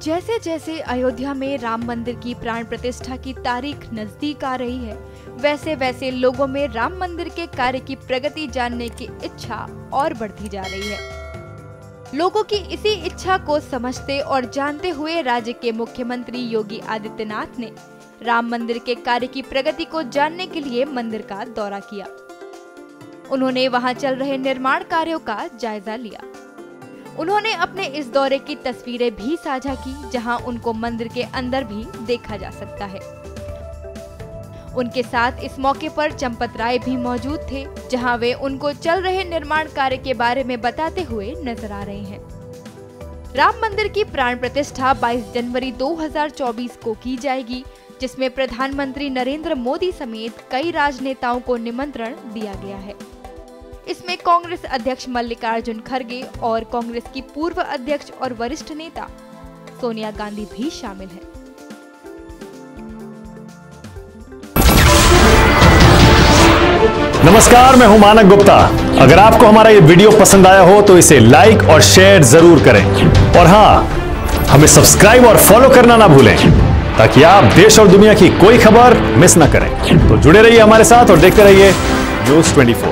जैसे जैसे अयोध्या में राम मंदिर की प्राण प्रतिष्ठा की तारीख नजदीक आ रही है, वैसे वैसे लोगों में राम मंदिर के कार्य की प्रगति जानने की इच्छा और बढ़ती जा रही है। लोगों की इसी इच्छा को समझते और जानते हुए राज्य के मुख्यमंत्री योगी आदित्यनाथ ने राम मंदिर के कार्य की प्रगति को जानने के लिए मंदिर का दौरा किया। उन्होंने वहां चल रहे निर्माण कार्यों का जायजा लिया। उन्होंने अपने इस दौरे की तस्वीरें भी साझा की, जहां उनको मंदिर के अंदर भी देखा जा सकता है। उनके साथ इस मौके पर चंपत राय भी मौजूद थे, जहां वे उनको चल रहे निर्माण कार्य के बारे में बताते हुए नजर आ रहे हैं। राम मंदिर की प्राण प्रतिष्ठा 22 जनवरी 2024 को की जाएगी, जिसमें प्रधानमंत्री नरेंद्र मोदी समेत कई राजनेताओं को निमंत्रण दिया गया है। इसमें कांग्रेस अध्यक्ष मल्लिकार्जुन खड़गे और कांग्रेस की पूर्व अध्यक्ष और वरिष्ठ नेता सोनिया गांधी भी शामिल हैं। नमस्कार, मैं हूं मानक गुप्ता। अगर आपको हमारा ये वीडियो पसंद आया हो तो इसे लाइक और शेयर जरूर करें, और हाँ, हमें सब्सक्राइब और फॉलो करना ना भूलें, ताकि आप देश और दुनिया की कोई खबर मिस ना करें। तो जुड़े रहिए हमारे साथ और देखते रहिए न्यूज़ 24।